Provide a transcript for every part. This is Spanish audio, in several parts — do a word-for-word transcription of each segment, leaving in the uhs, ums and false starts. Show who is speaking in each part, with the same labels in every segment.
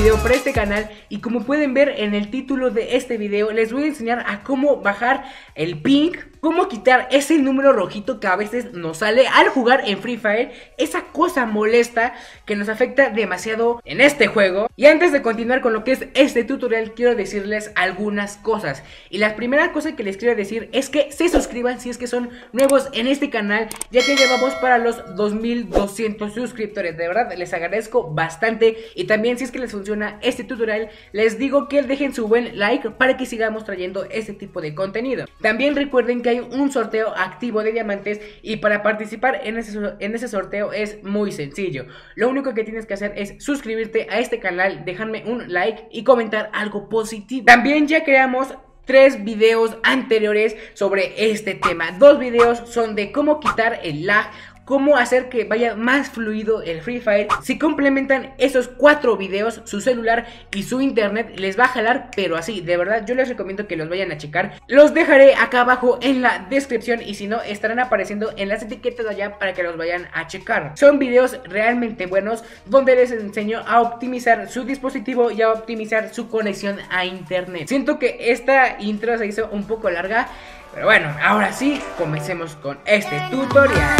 Speaker 1: video para este canal y como pueden ver en el título de este video les voy a enseñar a cómo bajar el ping, cómo quitar ese número rojito que a veces nos sale al jugar en Free Fire, esa cosa molesta que nos afecta demasiado en este juego. Y antes de continuar con lo que es este tutorial quiero decirles algunas cosas. Y la primera cosa que les quiero decir es que se suscriban si es que son nuevos en este canal, ya que llevamos para los dos mil doscientos suscriptores. De verdad les agradezco bastante. Y también si es que les funciona este tutorial les digo que dejen su buen like para que sigamos trayendo este tipo de contenido. También recuerden que hay un sorteo activo de diamantes y para participar en ese, en ese sorteo es muy sencillo. Lo único que tienes que hacer es suscribirte a este canal, dejarme un like y comentar algo positivo. También ya creamos tres videos anteriores sobre este tema. Dos videos son de cómo quitar el lag, cómo hacer que vaya más fluido el Free Fire. Si complementan esos cuatro videos, su celular y su internet les va a jalar, pero así, de verdad yo les recomiendo que los vayan a checar. Los dejaré acá abajo en la descripción y si no, estarán apareciendo en las etiquetas de allá para que los vayan a checar. Son videos realmente buenos donde les enseño a optimizar su dispositivo y a optimizar su conexión a internet. Siento que esta intro se hizo un poco larga, pero bueno, ahora sí, comencemos con este tutorial.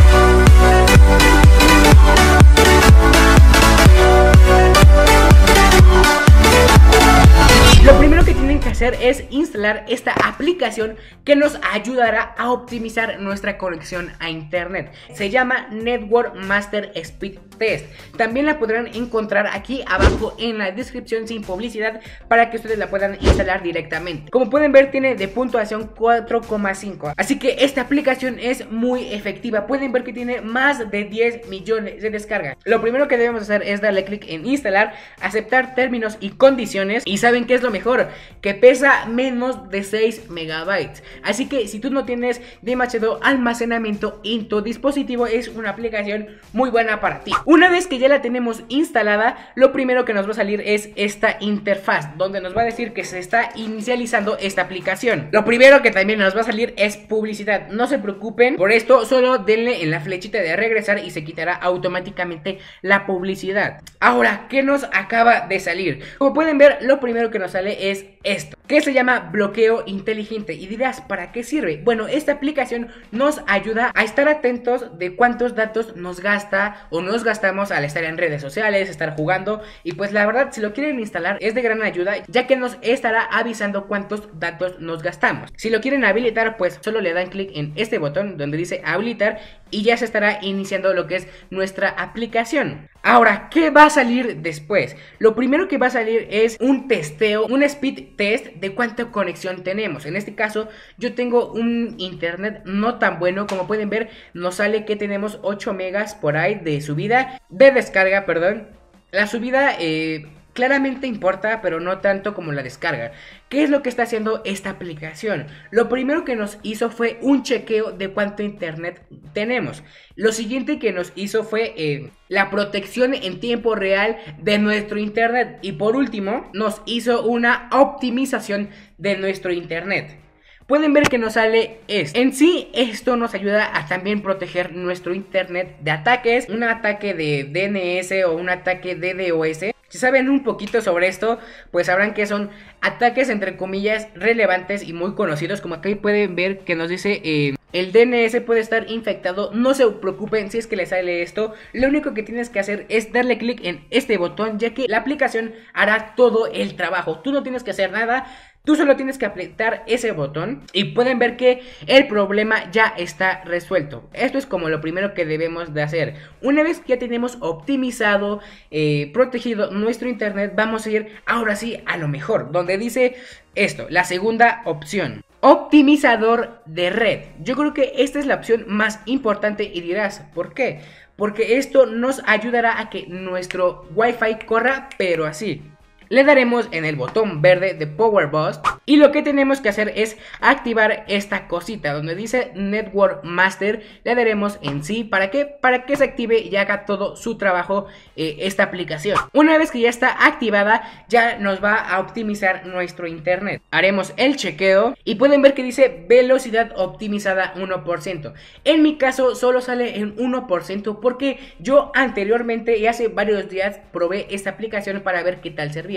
Speaker 1: Lo primero que tienen que hacer es instalar esta aplicación que nos ayudará a optimizar nuestra conexión a internet. Se llama Network Master Speed Test. También la podrán encontrar aquí abajo en la descripción sin publicidad para que ustedes la puedan instalar directamente. Como pueden ver tiene de puntuación cuatro coma cinco, así que esta aplicación es muy efectiva. Pueden ver que tiene más de diez millones de descargas. Lo primero que debemos hacer es darle clic en instalar, aceptar términos y condiciones. Y saben que es lo mejor, que pesa menos de seis megabytes. Así que si tú no tienes demasiado almacenamiento en tu dispositivo, es una aplicación muy buena para ti. Una vez que ya la tenemos instalada, lo primero que nos va a salir es esta interfaz, donde nos va a decir que se está inicializando esta aplicación. Lo primero que también nos va a salir es publicidad. No se preocupen por esto, solo denle en la flechita de regresar y se quitará automáticamente la publicidad. Ahora, ¿qué nos acaba de salir? Como pueden ver, lo primero que nos sale es esto, que se llama bloqueo inteligente. Y dirás, ¿para qué sirve? Bueno, esta aplicación nos ayuda a estar atentos de cuántos datos nos gasta o nos gastamos al estar en redes sociales, estar jugando. Y pues la verdad, si lo quieren instalar es de gran ayuda, ya que nos estará avisando cuántos datos nos gastamos. Si lo quieren habilitar, pues solo le dan clic en este botón donde dice habilitar y ya se estará iniciando lo que es nuestra aplicación. Ahora, ¿qué va a salir después? Lo primero que va a salir es un testeo, un speed test de cuánta conexión tenemos. En este caso, yo tengo un internet no tan bueno. Como pueden ver, nos sale que tenemos ocho megas por ahí de subida, de descarga, perdón. La subida eh, claramente importa, pero no tanto como la descarga. ¿Qué es lo que está haciendo esta aplicación? Lo primero que nos hizo fue un chequeo de cuánto internet tenemos. Lo siguiente que nos hizo fue eh, la protección en tiempo real de nuestro internet. Y por último, nos hizo una optimización de nuestro internet. Pueden ver que nos sale esto. En sí, esto nos ayuda a también proteger nuestro internet de ataques. Un ataque de D N S o un ataque de DDoS. Si saben un poquito sobre esto, pues sabrán que son ataques entre comillas relevantes y muy conocidos. Como aquí pueden ver que nos dice eh, el D N S puede estar infectado. No se preocupen si es que les sale esto. Lo único que tienes que hacer es darle clic en este botón, ya que la aplicación hará todo el trabajo. Tú no tienes que hacer nada. Tú solo tienes que apretar ese botón y pueden ver que el problema ya está resuelto. Esto es como lo primero que debemos de hacer. Una vez que ya tenemos optimizado, eh, protegido nuestro internet, vamos a ir ahora sí a lo mejor, donde dice esto, la segunda opción. Optimizador de red. Yo creo que esta es la opción más importante y dirás, ¿por qué? Porque esto nos ayudará a que nuestro Wi-Fi corra, pero así. Le daremos en el botón verde de Power Boost y lo que tenemos que hacer es activar esta cosita donde dice Network Master. Le daremos en sí. ¿Para qué? Para que se active y haga todo su trabajo eh, esta aplicación. Una vez que ya está activada, ya nos va a optimizar nuestro internet. Haremos el chequeo y pueden ver que dice velocidad optimizada uno por ciento. En mi caso solo sale en uno por ciento porque yo anteriormente y hace varios días probé esta aplicación para ver qué tal servía.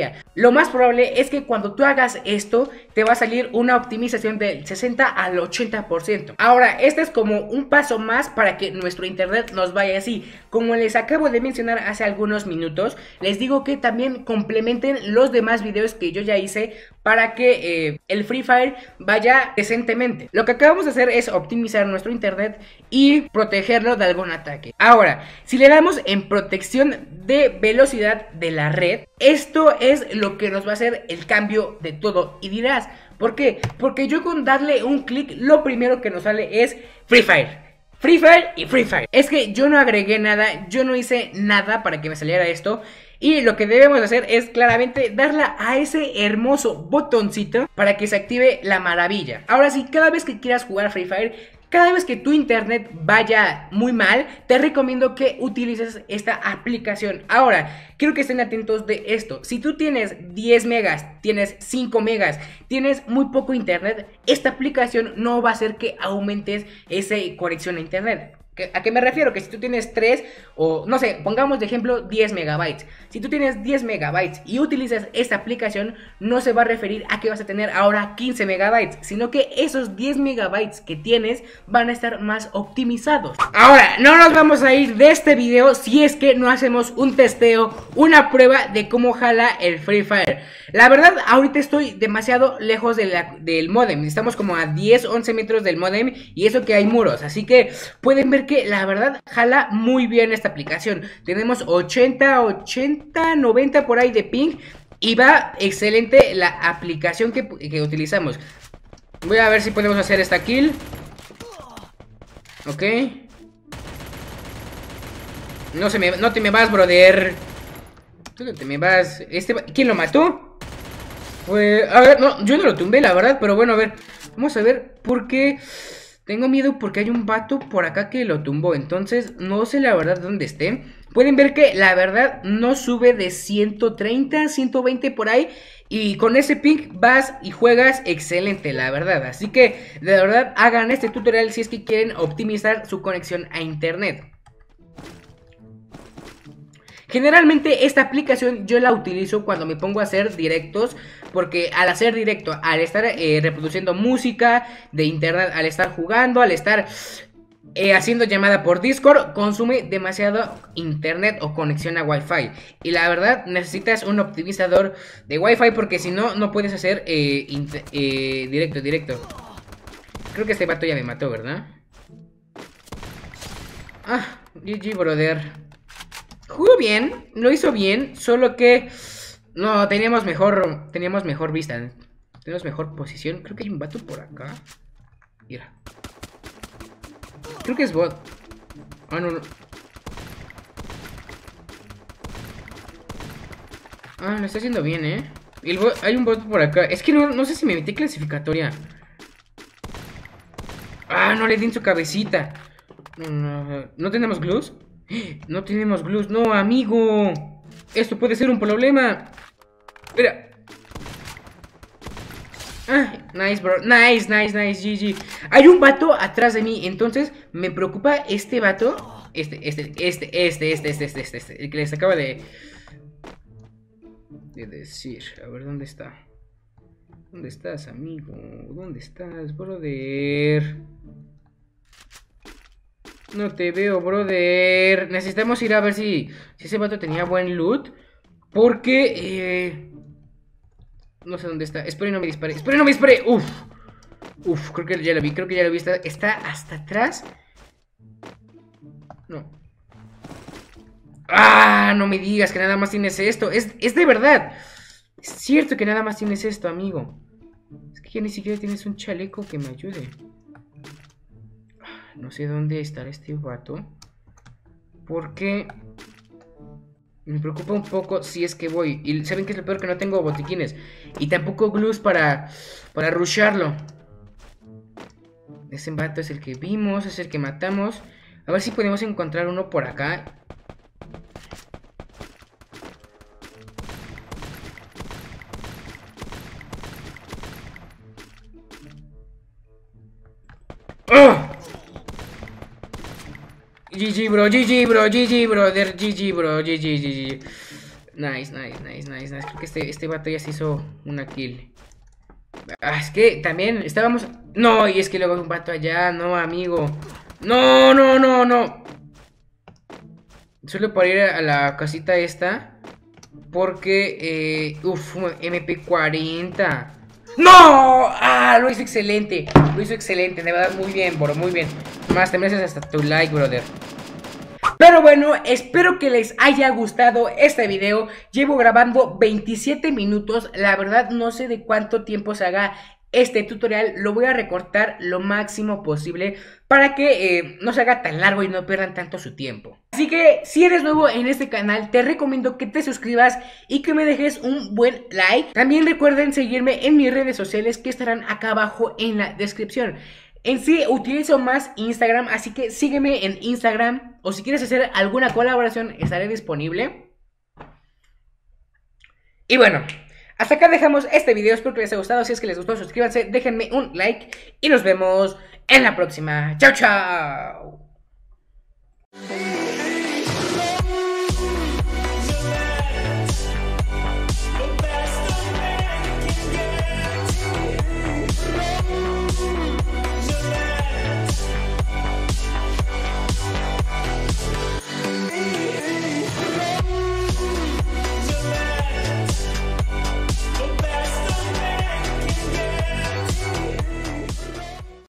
Speaker 1: día. Lo más probable es que cuando tú hagas esto te va a salir una optimización del sesenta al ochenta por ciento. Ahora, este es como un paso más para que nuestro internet nos vaya así. Como les acabo de mencionar hace algunos minutos, les digo que también complementen los demás videos que yo ya hice para que eh, el Free Fire vaya decentemente. Lo que acabamos de hacer es optimizar nuestro internet y protegerlo de algún ataque. Ahora, si le damos en protección de velocidad de la red, esto es lo que nos va a hacer el cambio de todo. Y dirás, ¿por qué? Porque yo con darle un clic, lo primero que nos sale es Free Fire. Free Fire y Free Fire. Es que yo no agregué nada, yo no hice nada para que me saliera esto. Y lo que debemos hacer es claramente darle a ese hermoso botoncito para que se active la maravilla. Ahora sí, cada vez que quieras jugar Free Fire, cada vez que tu internet vaya muy mal, te recomiendo que utilices esta aplicación. Ahora, quiero que estén atentos de esto. Si tú tienes diez megas, tienes cinco megas, tienes muy poco internet, esta aplicación no va a hacer que aumentes esa conexión a internet. ¿A qué me refiero? Que si tú tienes tres o no sé, pongamos de ejemplo diez megabytes. Si tú tienes diez megabytes y utilizas esta aplicación, no se va a referir a que vas a tener ahora quince megabytes, sino que esos diez megabytes que tienes van a estar más optimizados. Ahora, no nos vamos a ir de este video si es que no hacemos un testeo, una prueba de cómo jala el Free Fire. La verdad, ahorita estoy demasiado lejos de la, del modem. Estamos como a diez, once metros del modem y eso que hay muros. Así que pueden ver que la verdad jala muy bien esta aplicación. Tenemos ochenta, ochenta, noventa por ahí de ping y va excelente la aplicación que, que utilizamos. Voy a ver si podemos hacer esta kill. Ok. No, se me, no te me vas, brother. Tú no te me vas. Este, ¿quién lo mató? Pues, a ver, no, yo no lo tumbé, la verdad. Pero bueno, a ver, vamos a ver por qué. Tengo miedo porque hay un vato por acá que lo tumbó. Entonces, no sé la verdad dónde esté. Pueden ver que la verdad no sube de ciento treinta, ciento veinte por ahí. Y con ese ping vas y juegas excelente, la verdad. Así que, de verdad, hagan este tutorial si es que quieren optimizar su conexión a internet. Generalmente esta aplicación yo la utilizo cuando me pongo a hacer directos, porque al hacer directo, al estar eh, reproduciendo música de internet, al estar jugando, al estar eh, haciendo llamada por Discord, consume demasiado internet o conexión a Wi-Fi. Y la verdad necesitas un optimizador de Wi-Fi porque si no, no puedes hacer eh, eh, directo, directo. Creo que este vato ya me mató, ¿verdad? Ah, G G, brother. Jugó bien, lo hizo bien, solo que no, teníamos mejor, teníamos mejor vista, teníamos mejor posición. Creo que hay un vato por acá. Mira. Creo que es bot. Ah, no, no. Ah, lo está haciendo bien, eh. El bot, hay un bot por acá. Es que no, no sé si me metí clasificatoria. Ah, no le di en su cabecita. No, no, no tenemos glues. No tenemos glues, no, amigo. Esto puede ser un problema. Mira. Ah, nice, bro. Nice, nice, nice, G G. Hay un vato atrás de mí. Entonces, me preocupa este vato. Este, este, este, este, este, este, este, este, este. El que les acaba de... De decir. A ver, ¿dónde está? ¿Dónde estás, amigo? ¿Dónde estás, brother? No te veo, brother. Necesitamos ir a ver si, si ese vato tenía buen loot. Porque, eh... no sé dónde está. Espero y no me dispare. Espero y no me dispare. Uf. Uf, creo que ya lo vi. Creo que ya lo vi. Está, está hasta atrás. No. Ah, no me digas que nada más tienes esto. Es, es de verdad. Es cierto que nada más tienes esto, amigo. Es que ya ni siquiera tienes un chaleco que me ayude. No sé dónde estará este vato. Porque me preocupa un poco si es que voy. Y saben que es lo peor, que no tengo botiquines. Y tampoco glues para, para rusharlo. Ese vato es el que vimos, es el que matamos. A ver si podemos encontrar uno por acá. ¡Oh! G G, bro, G G, bro, G G, brother, G G, bro, G G, G G. Nice, nice, nice, nice, nice. Creo que este, este vato ya se hizo una kill. Ah, es que también estábamos... No, y es que luego hay un vato allá, no, amigo. No, no, no, no. Solo para ir a la casita esta. Porque, eh... Uf, M P cuarenta. ¡No! ¡Ah! Lo hizo excelente. Lo hizo excelente, de verdad, muy bien, bro, muy bien. Más, te mereces hasta tu like, brother. Pero bueno, espero que les haya gustado este video. Llevo grabando veintisiete minutos. La verdad no sé de cuánto tiempo se haga este tutorial. Lo voy a recortar lo máximo posible para que eh, no se haga tan largo y no pierdan tanto su tiempo. Así que si eres nuevo en este canal, te recomiendo que te suscribas y que me dejes un buen like. También recuerden seguirme en mis redes sociales que estarán acá abajo en la descripción. En sí utilizo más Instagram, así que sígueme en Instagram. O si quieres hacer alguna colaboración, estaré disponible. Y bueno, hasta acá dejamos este video. Espero que les haya gustado. Si es que les gustó, suscríbanse, déjenme un like. Y nos vemos en la próxima. Chao, chao.